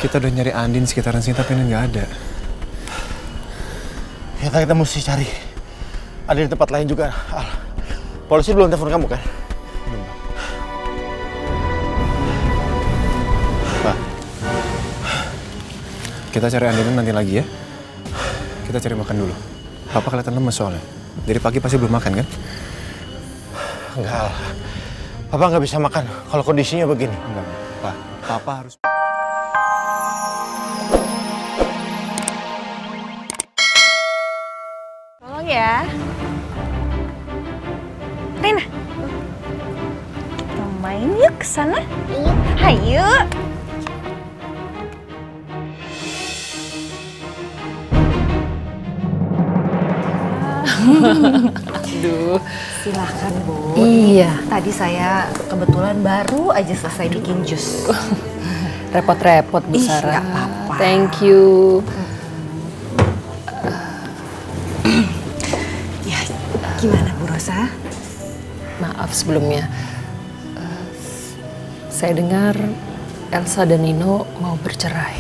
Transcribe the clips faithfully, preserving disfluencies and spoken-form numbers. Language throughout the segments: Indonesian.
Kita udah nyari Andin sekitaran sini tapi ini nggak ada. Kita kita mesti cari. Ada di tempat lain juga. Al, polisi belum telepon kamu kan? Belum. Pak. Kita cari Andin nanti lagi ya. Kita cari makan dulu. Papa kelihatan lemes soalnya. Dari pagi pasti belum makan kan? Enggak, Al. Papa nggak bisa makan kalau kondisinya begini. Enggak, Pak. Papa harus... Tolong ya. Rina. Kita main yuk ke sana. Iya. Hayu. Aduh. Silahkan, Bu. Iya. Tadi saya kebetulan baru aja selesai bikin jus. Repot-repot Bu Ih, Sarah. nggak apa-apa. Thank you. Ya, gimana Bu Rosa? Maaf sebelumnya. Uh, saya dengar Elsa dan Nino mau bercerai.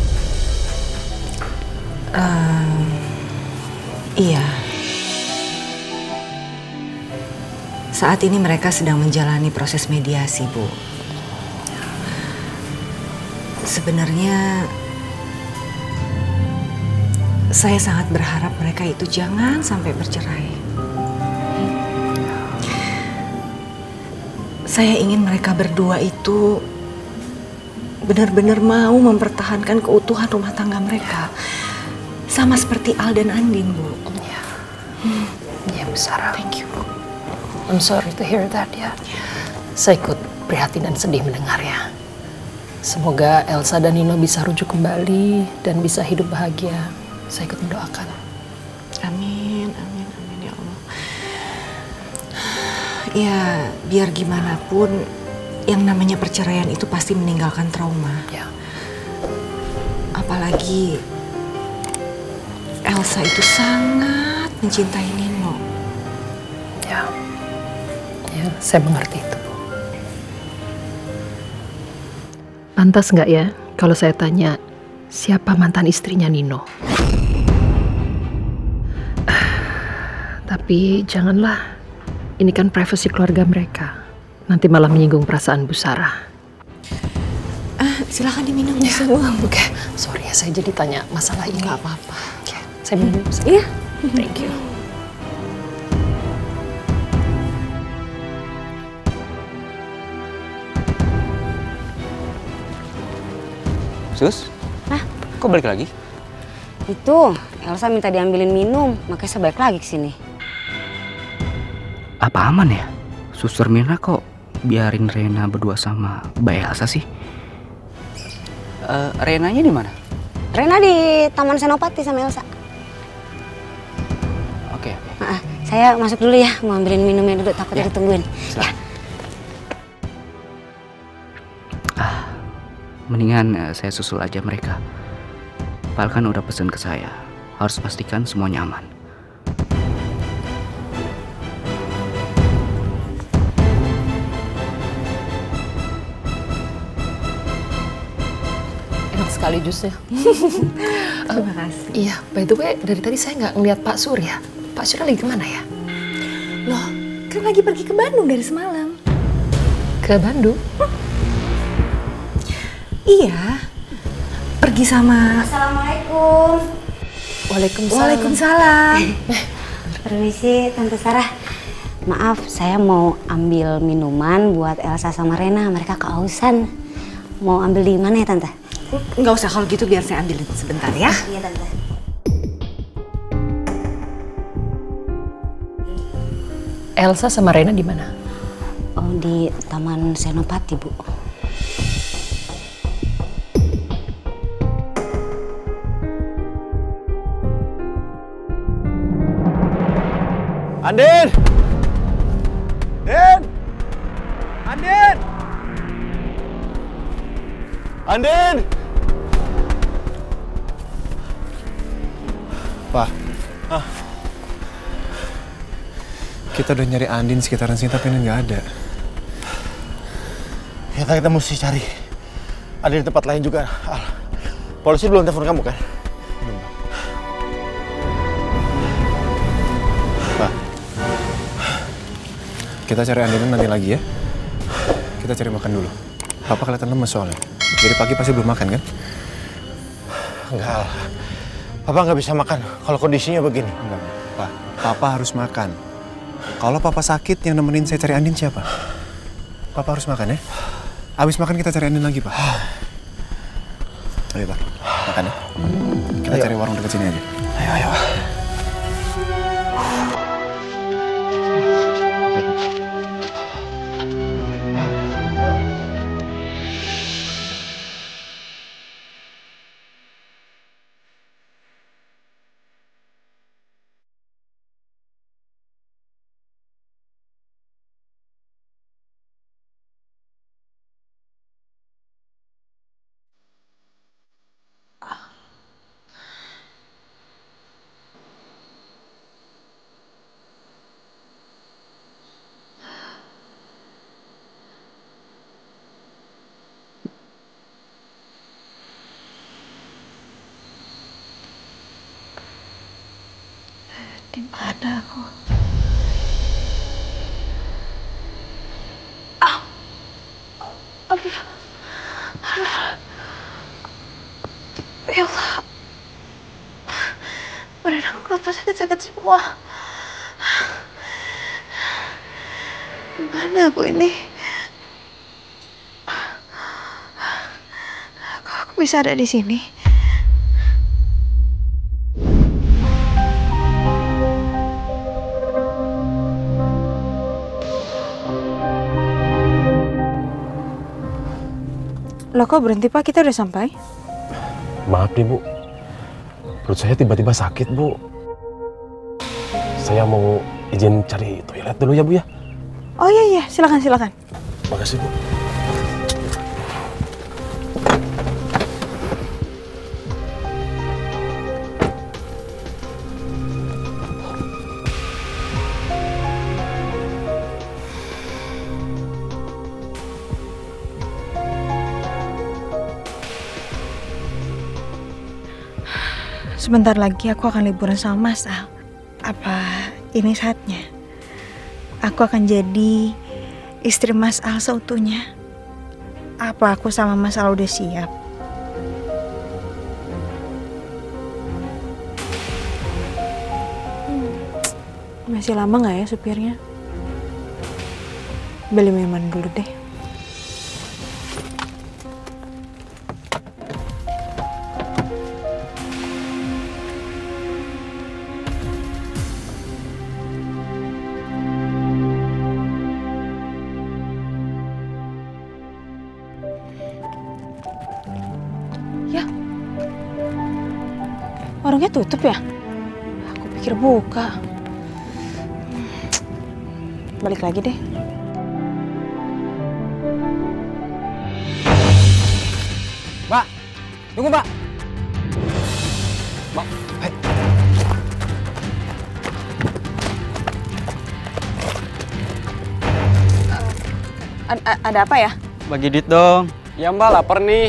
Um, iya. Saat ini mereka sedang menjalani proses mediasi, Bu. Sebenarnya saya sangat berharap mereka itu jangan sampai bercerai. Saya ingin mereka berdua itu benar-benar mau mempertahankan keutuhan rumah tangga mereka. Sama seperti Al dan Andin, Bu. Ya, hmm. ya Bu Sarah. Thank you, Bu. I'm sorry to hear that ya. Saya ikut prihatin dan sedih mendengarnya. Semoga Elsa dan Nino bisa rujuk kembali dan bisa hidup bahagia. Saya ikut mendoakan. Amin, amin, amin ya Allah. Ya, biar gimana pun yang namanya perceraian itu pasti meninggalkan trauma. Ya. Apalagi Elsa itu sangat mencintai Nino. Ya. Ya, saya mengerti itu, Bu. Pantas nggak ya kalau saya tanya siapa mantan istrinya Nino? Tapi janganlah, ini kan privasi keluarga mereka. Nanti malah menyinggung perasaan Bu Sarah. Ah, silakan diminum ya. Semua. Oke, okay. Sorry ya saya jadi tanya masalah ini. Nggak apa-apa. Oke, okay. Saya minum. Iya. Thank you. Sus? Hah? Kok balik lagi? Itu, Elsa minta diambilin minum, makanya saya balik lagi ke sini. Apa aman ya? Suster Mirna kok biarin Rena berdua sama Mbak Elsa sih? Uh, Renanya di mana? Rena di Taman Senopati sama Elsa. Oke, oke. Nah, saya masuk dulu ya, mau ambilin minumnya dulu, takutnya Ya. ditungguin. Ya. Ah, mendingan uh, saya susul aja mereka. Pal kan udah pesen ke saya, harus pastikan semuanya aman. Enak sekali jusnya. Terima kasih. Iya, by the way, dari tadi saya nggak ngeliat Pak Surya. Pak Surya lagi kemana ya? Loh, kan lagi pergi ke Bandung dari semalam. Ke Bandung? Iya. Pergi sama... Assalamualaikum. Waalaikumsalam. Waalaikumsalam. Permisi, Tante Sarah. Maaf, saya mau ambil minuman buat Elsa sama Rena. Mereka kehausan. Mau ambil di mana ya, Tante? Nggak usah, kalau gitu biar saya ambilin sebentar ya. Iya, Tante. Elsa sama Rena di mana? Oh, di Taman Senopati, Bu. Andin! Din! Andin! Andin! Pak. Hah? Kita udah nyari Andin sekitaran sini tapi ini nggak ada. Kita kita mesti cari. Ada di tempat lain juga. Al, Polisi belum telepon kamu kan? Belum, Pak. Pak, kita cari Andin nanti lagi ya. Kita cari makan dulu. Papa kelihatan lemes soalnya. Dari pagi pasti belum makan kan? Enggak, Al. Papa nggak bisa makan kalau kondisinya begini. Enggak, Pak. Papa harus makan. Kalau Papa sakit, yang nemenin saya cari Andin siapa? Papa harus makan ya. Abis makan kita cari Andin lagi, Pak. Ayo, Pak. Makan ya. Kita Ayo. cari warung dekat sini aja. Ayo, ayo. Di mana aku? Ah. Aduh. Aduh. Ya Allah. Badan aku apa sakit-sakit semua. Di mana aku ini? Kok aku bisa ada di sini? Loh kok berhenti Pak? Kita udah sampai? Maaf nih Bu, perut saya tiba-tiba sakit Bu. Saya mau izin cari toilet dulu ya Bu ya. Oh iya iya, silakan silakan. Makasih Bu. Sebentar lagi aku akan liburan sama Mas Al. Apa ini saatnya? Aku akan jadi istri Mas Al seutuhnya. Apa aku sama Mas Al udah siap? Hmm, masih lama nggak ya supirnya? Beli minuman dulu deh. Warungnya tutup ya? Aku pikir buka. Balik lagi deh. Mbak, tunggu Mbak. Mbak, hai. Ada, ada apa ya? Bagi duit dong. Ya Mbak, lapar nih.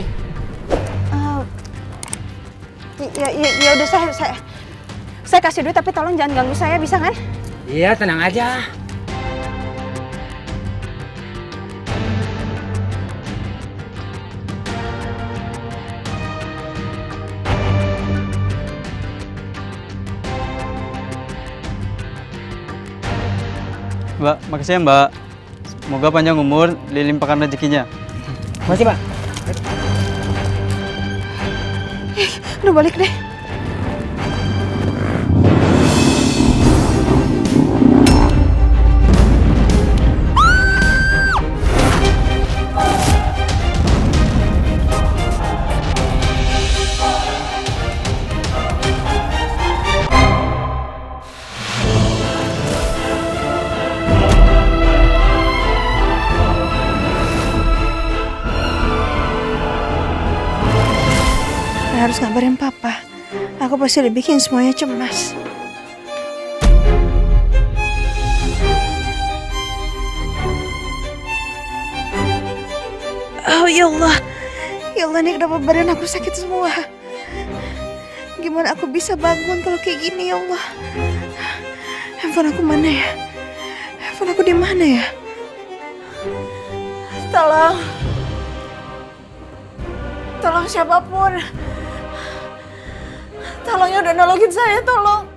Ya, ya, ya udah saya, saya saya kasih duit tapi tolong jangan ganggu saya, bisa kan? Iya, tenang aja. Mbak, makasih ya Mbak. Semoga panjang umur, dilimpahkan rezekinya. Makasih Mbak. Eh, udah balik deh. Harus ngabarin Papa. Aku pasti udah bikin semuanya cemas. Oh ya Allah, ya Allah, ini kenapa badan aku sakit semua? Gimana aku bisa bangun kalau kayak gini ya Allah? Handphone aku mana ya? Handphone aku di mana ya? Tolong. Tolong siapapun. Tolong ya udah nolongin saya, tolong.